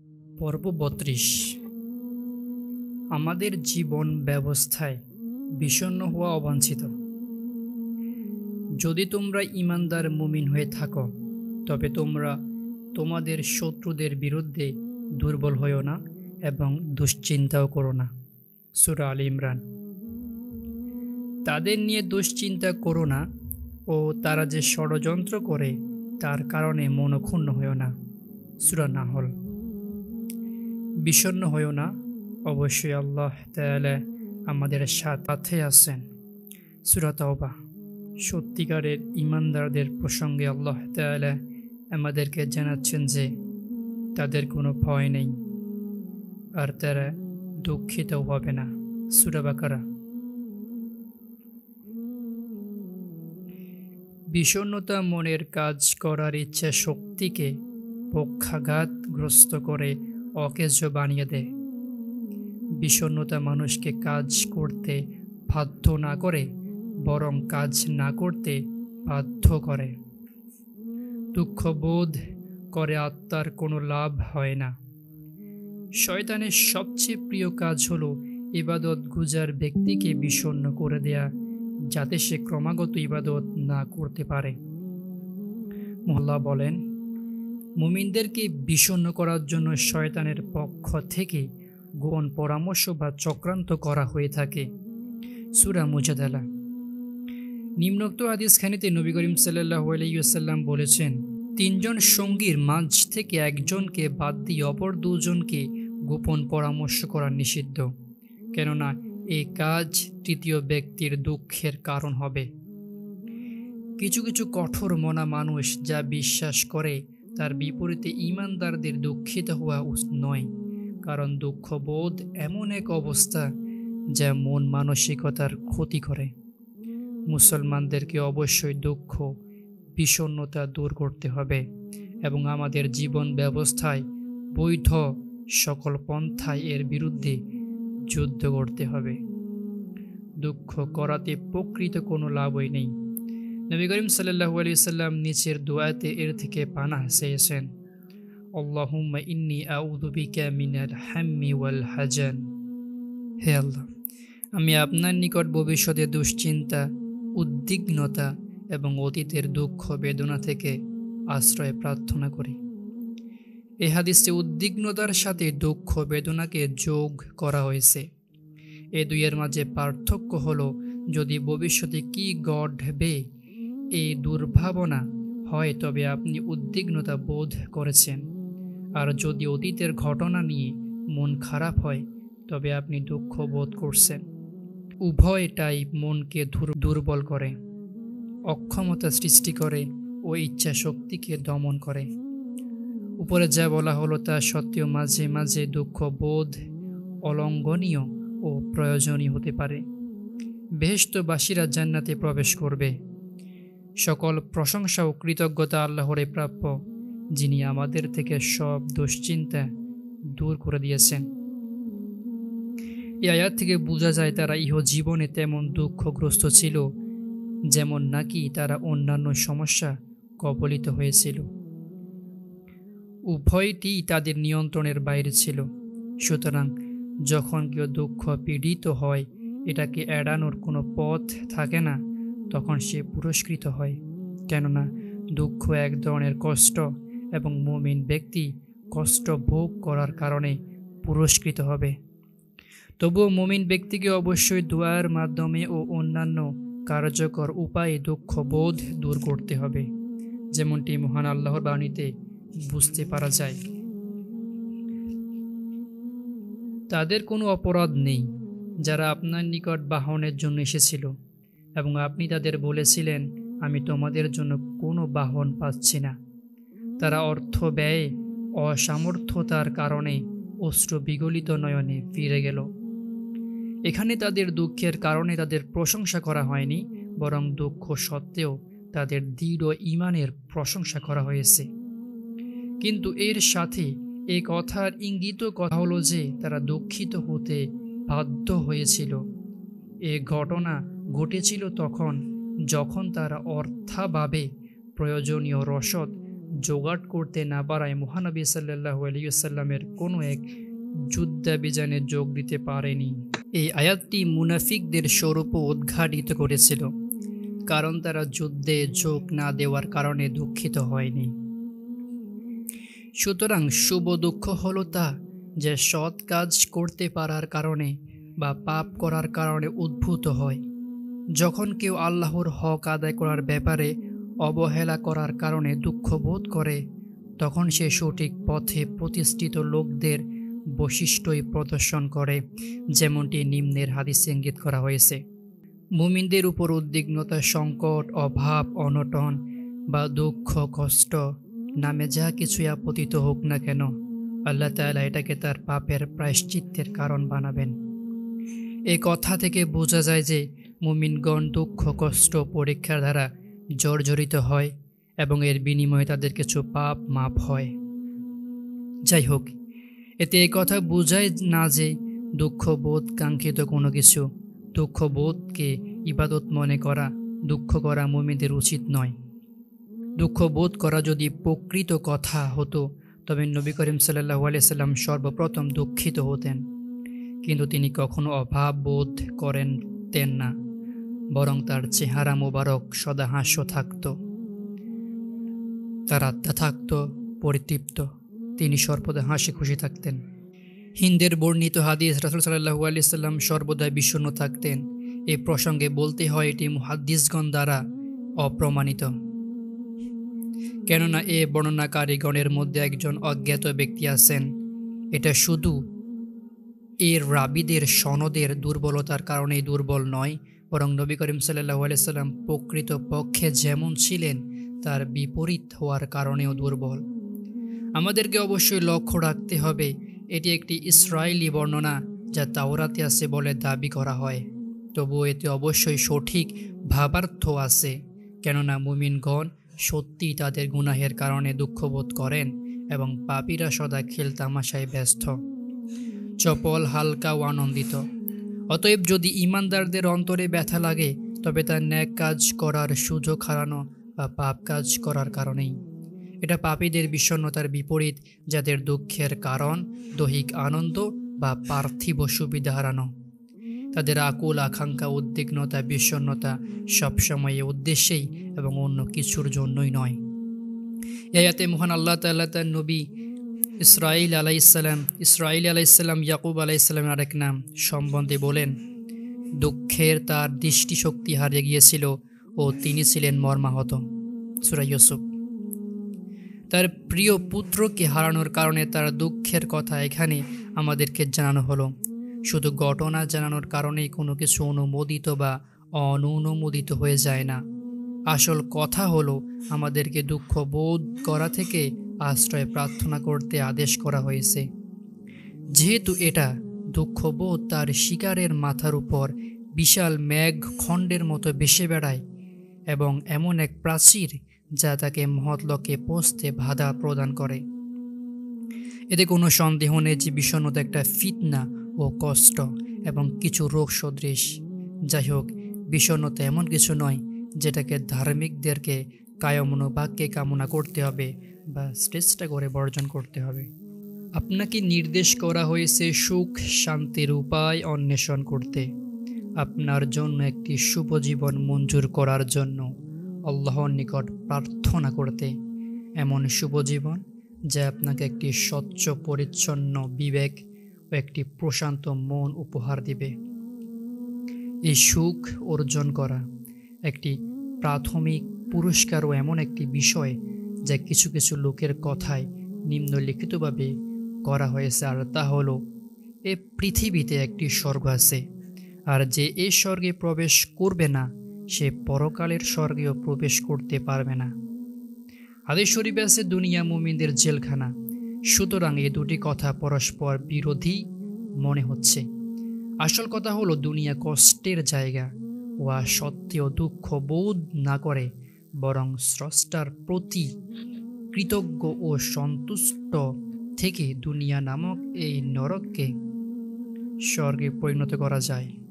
পর্ব ৩২। আমাদের জীবন ব্যবস্থায় বিষণ্ণ হওয়া অবাঞ্ছিত। যদি তোমরা ঈমানদার মুমিন হয়ে থাকো, তবে তোমরা তোমাদের শত্রুদের বিরুদ্ধে দুর্বল হইও না এবং দুশ্চিন্তাও করো না। সূরা আল ইমরান। তাদের নিয়ে দুশ্চিন্তা করো না ও তারা যে ষড়যন্ত্র করে তার কারণে মনক্ষুণ্ণ হইও না। সূরা নাহল। বিষণ্ণ হইও না, অবশ্যই আল্লাহ তাআলা আমাদের সাথে আছেন। সূরা তাওবা। সত্যিকারের ঈমানদারদের প্রসঙ্গে আল্লাহ তাআলা আমাদেরকে জানাচ্ছেন যে তাদের কোনো ভয় নেই আর তারা দুঃখিতও হবে না। সূরা বাকারা। বিষণ্ণতা মনের কাজ করার ইচ্ছা শক্তিকে পক্ষাঘাতগ্রস্ত করে অকেজ বানিয়ে দেয়। বিষণ্ণতা মানুষকে কাজ করতে বাধ্য না করে বরং কাজ না করতে বাধ্য করে। দুঃখবোধ করে আত্মার কোনো লাভ হয় না। শয়তানের সবচেয়ে প্রিয় কাজ হলো ইবাদত গুজার ব্যক্তিকে বিষণ্ণ করে দেয়া, যাতে সে ক্রমাগত ইবাদত না করতে পারে। আল্লাহ বলেন, মুমিনদেরকে বিষণ্ণ করার জন্য শয়তানের পক্ষ থেকে গোপন পরামর্শ বা চক্রান্ত করা হয়ে থাকে। সূরা মুজাদালা। নিম্নোক্ত হাদিসখানিতে নবী করিম সাল্লাল্লাহু আলাইহি ওয়াসাল্লাম বলেছেন, তিনজন সঙ্গীর মাঝ থেকে একজনকে বাদ দিয়ে অপর দুজনকে গোপন পরামর্শ করা নিষিদ্ধ, কেননা এই কাজ তৃতীয় ব্যক্তির দুঃখের কারণ হবে। কিছু কিছু কঠোর মনা মানুষ যা বিশ্বাস করে তার বিপরীতে ঈমানদারদের দুঃখিত হওয়া উচিত নয়, কারণ দুঃখবোধ এমন এক অবস্থা যা মন মানসিকতার ক্ষতি করে। মুসলমানদেরকে অবশ্যই দুঃখ বিষণ্ণতা দূর করতে হবে এবং আমাদের জীবন ব্যবস্থায় বৈধ সকল পন্থায় এর বিরুদ্ধে যুদ্ধ করতে হবে। দুঃখ করাতে প্রকৃত কোনো লাভই নেই। নবী করিম সাল্লাল্লাহু আলাইহি ওয়াসাল্লাম নিচের দোয়াতে এর থেকে পানাহ চেয়েছেন, আল্লাহুম্মা ইন্নী আউযু বিকা মিনাল হাম্মি ওয়াল হাজান। হে আল্লাহ, আমি আপনার নিকট ভবিষ্যতে দুশ্চিন্তা, উদ্বিগ্নতা এবং অতীতের দুঃখ বেদনা থেকে আশ্রয় প্রার্থনা করি। এই হাদিসে উদ্বিগ্নতার সাথে দুঃখ বেদনাকে যোগ করা হয়েছে। এ দুইয়ের মাঝে পার্থক্য হলো, যদি ভবিষ্যতে কি ঘটবে এই দুর্ভাবনা হয় তবে আপনি উদ্বিগ্নতা বোধ করেছেন, আর যদি অতীতের ঘটনা নিয়ে মন খারাপ হয় তবে আপনি দুঃখ বোধ করছেন। উভয়টাই মনকে দুর্বল করে, অক্ষমতা সৃষ্টি করে ও ইচ্ছা শক্তিকে দমন করে। উপরে যা বলা হলো তা সত্ত্বেও মাঝে মাঝে দুঃখ বোধ অলঙ্ঘনীয় ও প্রয়োজনীয় হতে পারে। বেহেশতবাসীরা জান্নাতে প্রবেশ করবে। সকল প্রশংসা ও কৃতজ্ঞতা আল্লাহরে প্রাপ্য, যিনি আমাদের থেকে সব দুশ্চিন্তা দূর করে দিয়েছেন। এই আয়াত থেকে বোঝা যায় তারা ইহজীবনে তেমন দুঃখগ্রস্ত ছিল যেমন নাকি তারা অন্যান্য সমস্যা কবলিত হয়েছিল। উভয়টি তাদের নিয়ন্ত্রণের বাইরে ছিল। সুতরাং যখন কেউ দুঃখ পীড়িত হয়, এটাকে এড়ানোর কোনো পথ থাকে না, তখন সে পুরস্কৃত হয়, কেননা দুঃখ এক ধরনের কষ্ট এবং মুমিন ব্যক্তি কষ্ট ভোগ করার কারণে পুরস্কৃত হবে। তবুও মুমিন ব্যক্তিকে অবশ্যই দোয়ার মাধ্যমে ও অন্যান্য কার্যকর উপায়ে দুঃখ বোধ দূর করতে হবে, যেমনটি মহান আল্লাহর বাণীতে বুঝতে পারা যায়। তাদের কোনো অপরাধ নেই যারা আপনার নিকট বাহনের জন্য এসেছিল এবং আপনি তাদের বলেছিলেন, আমি তোমাদের জন্য কোনো বাহন পাচ্ছি না। তারা অর্থ ব্যয়ে অসামর্থ্যতার কারণে অশ্রু বিগলিত নয়নে ফিরে গেল। এখানে তাদের দুঃখের কারণে তাদের প্রশংসা করা হয়নি, বরং দুঃখ সত্ত্বেও তাদের দৃঢ় ঈমানের প্রশংসা করা হয়েছে। কিন্তু এর সাথে এই কথার ইঙ্গিত কথা হলো যে তারা দুঃখিত হতে বাধ্য হয়েছিল। এ ঘটনা ঘটেছিল তখন যখন তারা অর্থাভাবে প্রয়োজনীয় রসদ জোগাড় করতে না পারায় মহানবী সাল্লাল্লাহু আলাইহি ওয়াসাল্লামের কোনো এক যুদ্ধাভিযানে যোগ দিতে পারেনি। এই আয়াতটি মুনাফিকদের স্বরূপও উদ্ঘাটিত করেছিল, কারণ তারা যুদ্ধে যোগ না দেওয়ার কারণে দুঃখিত হয়নি। সুতরাং শুভ দুঃখ হলো তা যে সৎ কাজ করতে পারার কারণে বা পাপ করার কারণে উদ্ভূত হয়। যখন কেউ আল্লাহর হক আদায় করার ব্যাপারে অবহেলা করার কারণে দুঃখ বোধ করে, তখন সে সঠিক পথে প্রতিষ্ঠিত লোকদের বৈশিষ্ট্যই প্রদর্শন করে, যেমনটি নিম্নের হাদিসে ইঙ্গিত করা হয়েছে। মুমিনদের উপর উদ্বিগ্নতা, সংকট, অভাব, অনটন বা দুঃখ, কষ্ট নামে যা কিছুই আপতিত হোক না কেন, আল্লাহ তাআলা এটাকে তার পাপের প্রায়শ্চিত্তের কারণ বানাবেন। এই কথা থেকে বোঝা যায় যে মুমিনগণ দুঃখ, কষ্ট, পরীক্ষার দ্বারা জর্জরিত হয় এবং এর বিনিময়ে তাদের কিছু পাপ মাপ হয়। যাই হোক, এতে এই কথা বোঝায় না যে দুঃখবোধ কাঙ্ক্ষিত কোনো কিছু। দুঃখবোধকে ইবাদত মনে করা, দুঃখ করা মুমিনদের উচিত নয়। দুঃখবোধ করা যদি প্রকৃত কথা হতো, তবে নবী করিম সাল্লাল্লাহু আলাইহি সাল্লাম সর্বপ্রথম দুঃখিত হতেন। কিন্তু তিনি কখনো অভাব বোধ করেনতেন না, বরং তার চেহারা মোবারক সদা হাস্য থাকত, তার আত্মা থাকত পরিতৃপ্ত, তিনি সর্বদা হাসি খুশি থাকতেন। হিন্দের বর্ণিত হাদিস, রাসূল সাল্লাল্লাহু আলাইহি সাল্লাম সর্বদা বিষণ্ণ থাকতেন। এ প্রসঙ্গে বলতে হয় এটি মুহাদ্দিসগণ দ্বারা অপ্রমাণিত, কেননা এ বর্ণনাকারীগণের মধ্যে একজন অজ্ঞাত ব্যক্তি আছেন। এটা শুধু এর রাবীদের সনদের দুর্বলতার কারণেই দুর্বল নয়, বরং নবী করিম সাল্লাল্লাহু আলাইহি সাল্লাম প্রকৃত পক্ষে যেমন ছিলেন তার বিপরীত হওয়ার কারণেও দুর্বল। আমাদেরকে অবশ্যই লক্ষ্য রাখতে হবে, এটি একটি ইসরায়েলি বর্ণনা যা তাওরাতে আছে বলে দাবি করা হয়। তবুও এতে অবশ্যই সঠিক ভাবার্থ আছে, কেননা মুমিনগণ সত্যিই তাদের গুনাহের কারণে দুঃখবোধ করেন এবং পাপীরা সদা খেলতামাশায় ব্যস্ত, চপল, হালকা ও আনন্দিত। অতএব যদি ঈমানদারদের অন্তরে ব্যথা লাগে, তবে তার ন্যাক কাজ করার সুযোগ হারানো বা পাপ কাজ করার কারণেই। এটা পাপীদের বিষণ্ণতার বিপরীত, যাদের দুঃখের কারণ দৈহিক আনন্দ বা পার্থিব সুবিধা হারানো। তাদের আকুল আকাঙ্ক্ষা, উদ্বিগ্নতা, বিষণ্ণতা সবসময় এ উদ্দেশ্যেই এবং অন্য কিছুর জন্যই নয়। এই আয়াতে মহান আল্লাহ তাআলা তার নবী ইসরাঈল আলাইহিসসালাম ইয়াকুব আলাইহিসসালামের আরেক নাম সম্বন্ধে বলেন, দুঃখের তার দৃষ্টিশক্তি হারিয়ে গিয়েছিল ও তিনি ছিলেন মর্মাহত। সূরা ইউসুফ। তার প্রিয় পুত্রকে হারানোর কারণে তার দুঃখের কথা এখানে আমাদেরকে জানানো হলো। শুধু ঘটনা জানানোর কারণেই কোনো কিছু অনুমোদিত বা অননুমোদিত হয়ে যায় না। আসল কথা হলো আমাদেরকে দুঃখ বোধ করা থেকে আশ্রয় প্রার্থনা করতে আদেশ করা হয়েছে। যেহেতু এটা দুঃখবোধ তার শিকারের মাথার উপর বিশাল মেঘ খণ্ডের মতো ভেসে বেড়ায় এবং এমন এক প্রাচীর যা তাকে মহৎ লক্ষ্যে পৌঁছতে বাধা প্রদান করে। এতে কোনো সন্দেহ নেই যে বিষণ্ণতা একটা ফিতনা ও কষ্ট এবং কিছু রোগ সদৃশ। যাই হোক, বিষণ্ণতা এমন কিছু নয় যেটাকে ধার্মিকদেরকে কায়মনোবাক্যে কামনা করতে হবে বা চেষ্টা করে বর্জন করতে হবে। আপনাকে নির্দেশ করা হয়েছে সুখ শান্তির উপায় অন্বেষণ করতে, আপনার জন্য একটি শুভ জীবন মঞ্জুর করার জন্য আল্লাহর নিকট প্রার্থনা করতে, এমন শুভ জীবন যা আপনাকে একটি স্বচ্ছ পরিচ্ছন্ন বিবেক ও একটি প্রশান্ত মন উপহার দিবে। এই সুখ অর্জন করা একটি প্রাথমিক পুরস্কার ও এমন একটি বিষয় যা কিছু কিছু লোকের কথায় নিম্নলিখিতভাবে করা হয়েছে, আর তা হলো এ পৃথিবীতে একটি স্বর্গ আছে, আর যে এই স্বর্গে প্রবেশ করবে না সে পরকালের স্বর্গেও প্রবেশ করতে পারবে না। হাদিস শরীফে আছে দুনিয়া মুমিনদের জেলখানা। সুতরাং এই দুটি কথা পরস্পর বিরোধী মনে হচ্ছে। আসল কথা হলো দুনিয়া কষ্টের জায়গা, ওয়া সত্ত্বেও দুঃখ বোধ না করে বরং স্রষ্টার প্রতি কৃতজ্ঞ ও সন্তুষ্ট থেকে দুনিয়া নামক এই নরককে স্বর্গে পরিণত করা যায়।